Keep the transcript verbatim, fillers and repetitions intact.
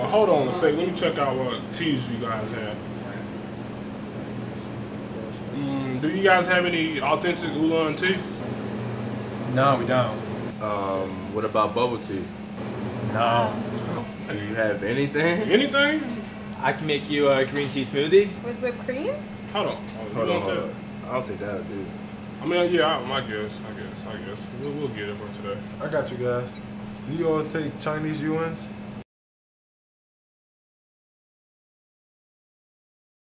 hold on a sec. Let me check out what teas you guys have. Mm, do you guys have any authentic oolong tea? No, we don't. Um, what about bubble tea? No. Do you have anything? Anything? I can make you a green tea smoothie. With whipped cream? Hold on. Oh, you Hold on, want hold that? on. I don't think that'll do. I mean, yeah, I, I guess, I guess, I guess. We'll, we'll get it for today. I got you guys. Do you all take Chinese yuans?